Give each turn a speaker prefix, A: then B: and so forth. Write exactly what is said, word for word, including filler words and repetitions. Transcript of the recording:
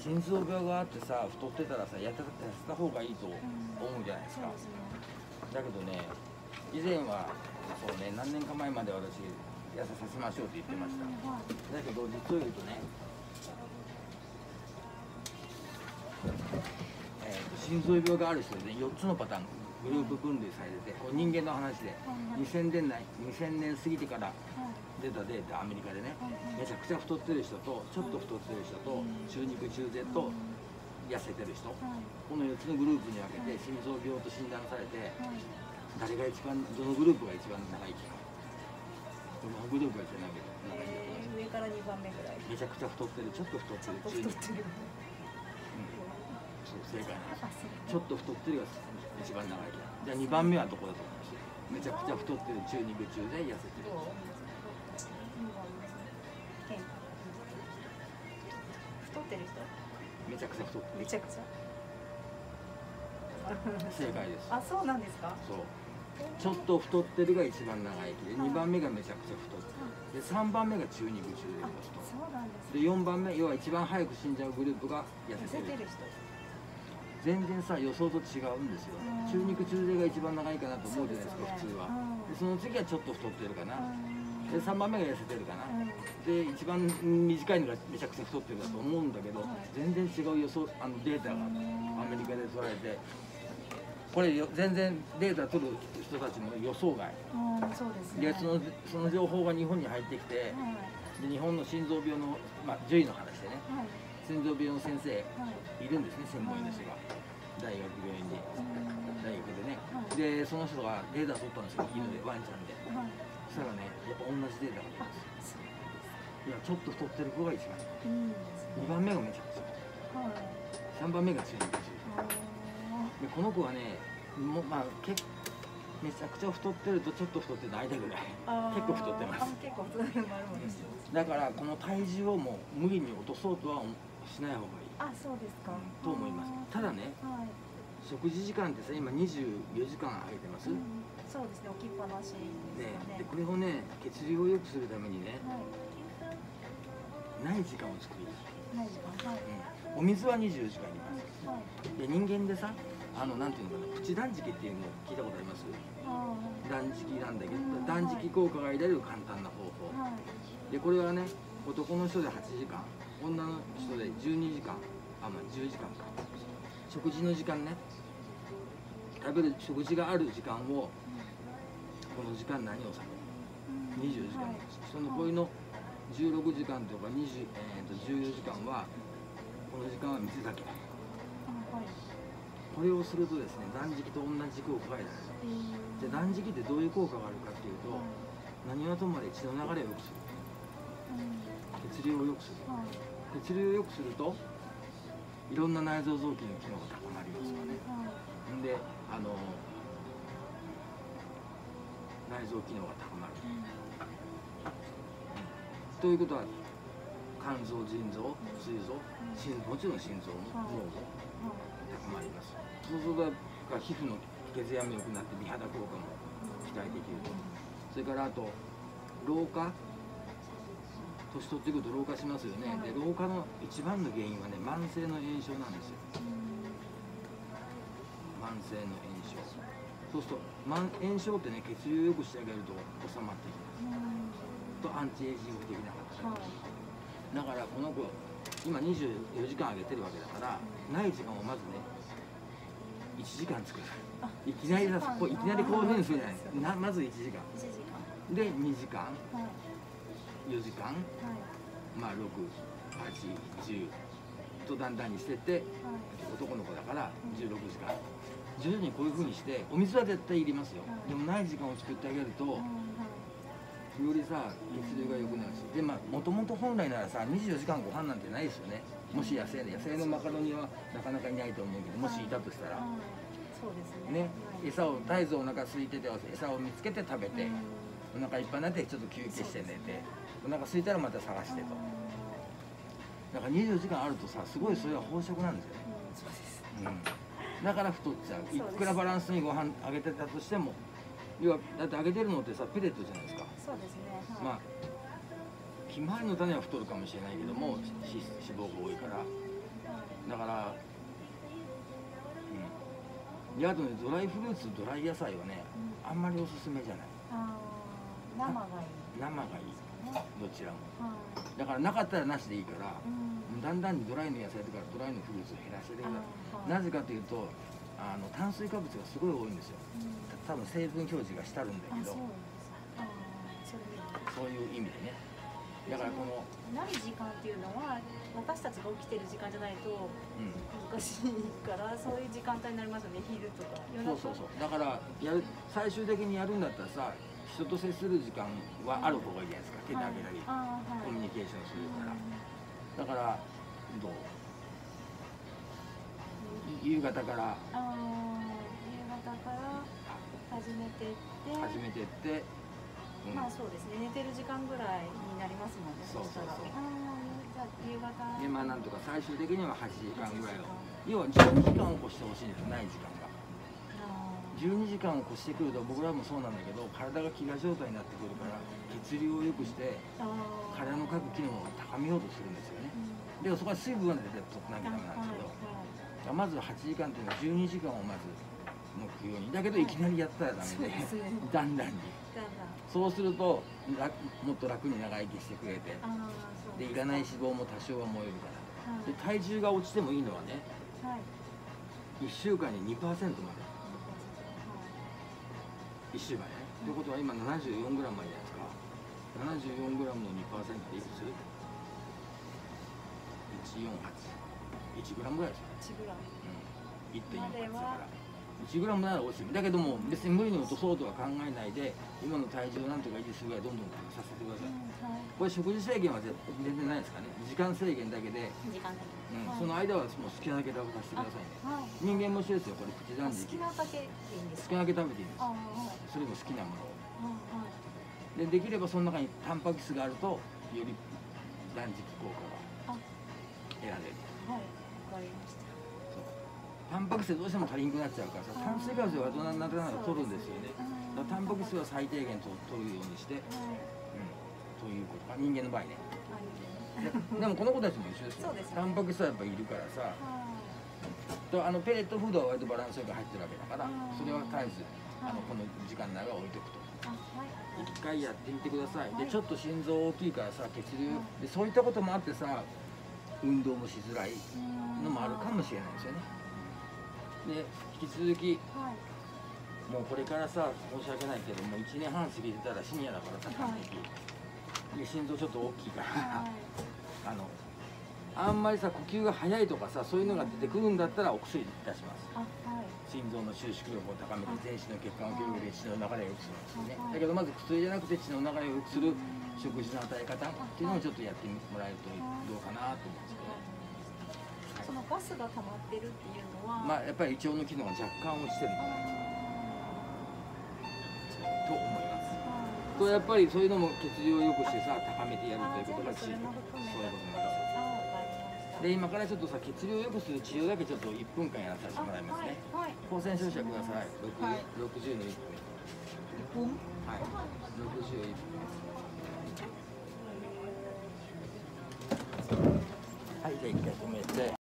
A: 心臓病があってさ太ってたらさやってた痩せた方がいいと思うじゃないですか。だけどね以前はそうね何年か前まで私痩せさせましょうって言ってました。だけど実を言うとね、えー、と心臓病がある人で、ね、よっつのパターングループ分類されてて、こう人間の話でにせんねんだいにせんねん過ぎてから出たデータ、アメリカでね、めちゃくちゃ太ってる人とちょっと太ってる人と中肉中背と痩せてる人、このよっつのグループに分けて心臓病と診断されて、誰が一番どのグループが一番長生きか、どのグループが一番長生きか、
B: 上からにばんめぐらい。
A: めちゃくちゃ太ってる、ちょっと太ってる、中肉、そう正解なんです。ちょっと太ってるが一番長生きだ。じゃあにばんめはどこだと思います？めちゃくちゃ太ってる、中肉中背、痩せてる。
B: 太ってる人？
A: めちゃくちゃ太ってる。
B: めちゃくちゃ。
A: 正解です。
B: あ、そうなんですか？
A: そう。ちょっと太ってるが一番長生きで、にばんめがめちゃくちゃ太ってる。で、さんばんめが中肉中背の人。
B: そうなんです。
A: で、よんばんめ、要は一番早く死んじゃうグループが痩せてる。全然さ予想と違うんですよ。中肉中背が一番長いかなと思うじゃないですか、普通は。でその次はちょっと太ってるかな。でさんばんめが痩せてるかな。で一番短いのがめちゃくちゃ太ってるだと思うんだけど、全然違う予想あのデータがアメリカで取られて、これ全然データ取る人たちの予想外。でそのその情報が日本に入ってきて、で日本の心臓病のまあ獣医の話でね。心臓病の先生いるんですね、専門医の人が大学病院に、大学でね。でその人がデータ取ったんですよ、犬でワンちゃんで。そしたらねやっぱ同じデータが出ます。いやちょっと太ってる子が一番、にばんめがめちゃくちゃ、さんばんめが中肉中背で、この子はねもまあ結めちゃくちゃ太ってるとちょっと太ってるの間ぐらい結構太ってます。だからこの体重をもう無理に落とそうとはしない方がいい。
B: あ、そうですか。
A: と思います。ただね、食事時間ってさ今にじゅうよじかん空いてます。
B: そうですね、置きっぱなしですね。
A: でこれをね血流を良くするためにね、ない時間を作ります。お水はにじゅうよじかんいります。で人間でさ、あのなんていうのかな、プチ断食っていうのを聞いたことあります？断食なんだけど、断食効果が得られる簡単な方法。でこれはね、男の人ではちじかん、女の人でじゅうにじかん、あまあじゅうじかんか。食事の時間ね、食べる食事がある時間をこの時間何をされる？にじゅうよじかんです。そのこういうのじゅうろくじかんとかにじゅう、えー、とじゅうよじかんはこの時間は水だけ。これをするとですね、断食と同じ効果が得られる。で断食ってどういう効果があるかっていうと、何はともあれ血の流れを良くする、血流を良くする。血流を良くするといろんな内臓臓器の機能が高まりますよね。であの内臓機能が高まる、うん、ということは肝臓、腎臓、膵臓、心もちろん心臓も脳も高まります。そうすると皮膚の血やみ良くなって美肌効果も期待できると。それからあと老化、年取ってくると老化しますよね。で老化の一番の原因はね、慢性の炎症なんですよ。慢性の炎症。そうすると慢炎症ってね、血流をよくしてあげると収まってきます。とアンチエイジング的な働き。だからこの子今にじゅうよじかんあげてるわけだから、ない時間をまずねいちじかん作る。いきなりだこういきなりこういうふうにするじゃないですか。なまずいちじかんでにじかん、よじかん、まあろく、はち、じゅうとだんだんにしてって、男の子だからじゅうろくじかん徐々にこういうふうにして、お水は絶対いりますよ。でもない時間を作ってあげるとよりさ血流が良くなるし、でまあもともと本来ならさにじゅうよじかんご飯なんてないですよね。もし野生で野生のマカロニはなかなかいないと思うけど、もしいたとしたらね、餌を絶えずお腹空いてて餌を見つけて食べて、お腹いっぱいになってちょっと休憩して寝て、お腹空いたらまた探してと。だからにじゅうよじかんあるとさ、すごいそれは飽食なんですよね。うん、だから太っちゃう。いくらバランスにご飯あげてたとしても、要はだってあげてるのってさペレットじゃないですか。
B: そうですね、はい、
A: まあひまわりの種は太るかもしれないけども、脂肪が多いから、 であとねドライフルーツドライ野菜はね、あんまりおすすめじゃない。
B: あー生がいい。
A: 生がいいどちらも。
B: はい。
A: だからなかったらなしでいいから、
B: うん。
A: だんだんにドライの野菜とかドライのフルーツを減らしてください。
B: あーはい
A: なぜかというとあの炭水化物がすごい多いんですよ。
B: うん
A: 多分成分表示がしてあるんだけど、
B: あ、そうなんです。あーそれでいい。
A: そういう意味でね。だからこの、
B: ない時間っていうのは私たちが起きてる時間じゃないと
A: うん、
B: 難しいからそういう時間帯になりますよね。昼とか夜中。
A: そうそうそう。だからやる最終的にやるんだったらさ、人と接する時間はある方がいいじゃないですか。手であげたり、
B: あーはい。
A: コミュニケーションするから。
B: うん
A: だからどう？夕方から
B: あー夕方から始めてって
A: 始めてって、うん
B: まあそうですね、寝てる時間ぐらいになりますもんね。
A: そうそうそう
B: したらあーじゃあ夕方
A: でまあなんとか最終的にははちじかんぐらいを、要はじゅうにじかんを越してほしいんですよ。ない時間が
B: あ
A: じゅうにじかんを越してくると僕らもそうなんだけど体が飢餓状態になってくるから血流を良くして
B: ーあー
A: 体の各機能を高めようとするんですよね。
B: うん
A: でそこは水分が出て取らなきゃダメなんですけど、
B: はいはい
A: まずはちじかんっていうのはじゅうにじかんをまず目標にだけどいきなりやったらダメで、
B: そうですね
A: だんだんに
B: だんだん
A: そうすると楽もっと楽に長生きしてくれて
B: あーそう
A: でいらない脂肪も多少は燃えるから
B: はい
A: で体重が落ちてもいいのはね
B: はい
A: いっしゅうかんににパーセントまでいっしゅうかんねということは今 ななじゅうよんグラム あるじゃないですか ななじゅうよんグラム の にパーセント でいくつ ?いちよんはち いちグラムぐらいですよ、
B: いちグラム
A: うん、いってんよんはちだからいちグラムなら落ちてるだけども別に無理に落とそうとは考えないで今の体重をなんとか維持するぐらいどんどんさせてください。
B: はい
A: これ食事制限は全然ないですかね。時間制限だけで、
B: 時間だけ
A: うん
B: はい
A: その間はもう好きなだけ食べさせてくださいね。
B: はい
A: 人間も一緒ですよ。これプチ断
B: 好
A: 食。
B: きなだけでいいんですか。
A: 好きなだけ食べていいんです。
B: あーはい
A: それも好きなものを。
B: はいはい
A: でできればその中にタンパク質があるとより断食効果が
B: あ
A: 得られる。
B: はいわかりました。
A: そうタンパク質どうしても足りなくなっちゃうからさ、炭水化物は大人にならないと取るんですよね。だからタンパク質は最低限と取るようにして、うん、
B: はい
A: ということか。人間の場合ね。
B: あいいね
A: ででもこの子たちも一緒ですよ。
B: そうですね
A: タンパク質はやっぱいるからさ。
B: はい
A: とあのペレットフードは割とバランスよく入ってるわけだから
B: あー
A: それは絶えずあの
B: はい
A: この時間内は置いとくと
B: あはい
A: 一回やってみてください
B: はい
A: でちょっと心臓大きいからさ血流
B: はい
A: でそういったこともあってさ運動もしづらいのもあるかもしれないですよねで引き続き
B: はい
A: もうこれからさ申し訳ないけどもういちねんはん過ぎてたらシニアだからさ還暦で心臓ちょっと大きいから
B: はい
A: あのあんまりさ呼吸が速いとかさそういうのが出てくるんだったらお薬出します
B: あはい
A: 心臓の収縮力を高めて全身の血管を広げて血の流れを良くするんですよね
B: はい
A: だけどまず薬じゃなくて血の流れを良くする食事の与え方っていうのをちょっとやってもらえるとどうかなと思うんですけど、
B: そのガスが溜まってるっていうのは
A: まあやっぱり胃腸の機能が若干落ちてると思いますとやっぱりそういうのも血流を良くしてさ高めてやるということが重要そういうことなんですで今からちょっとさ血流を良くする治療だけちょっといっぷんかんやらさせてもらいますね
B: はい
A: 抗生注射ください
B: はい
A: ろくじゅうのいっぷん
B: はい
A: はいろくじゅういっぷんはいじゃあ一回止めて